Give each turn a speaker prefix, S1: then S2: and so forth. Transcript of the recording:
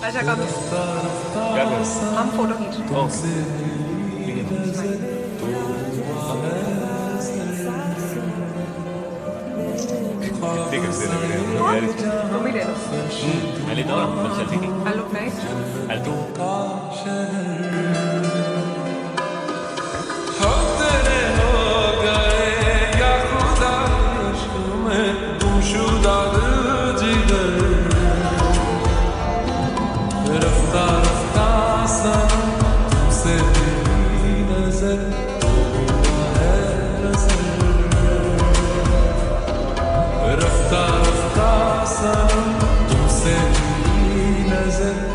S1: अच्छा कब
S2: क्या कर
S1: हम फोटो खींच रहे
S2: ओ ठीक है कितने गंदे लग रहे हैं हम लोग यार इसमें
S1: हैं। तुम ही ले लो।
S2: मैं लेता हूँ ना चल ठीक है
S1: आई लुक नाइस।
S2: अरे तो
S3: रफ्ता रफ्ता सनम तुमसे मेरी नजर तो हुआ है नजर रफ्ता रफ्ता सनम तुमसे मेरी नजर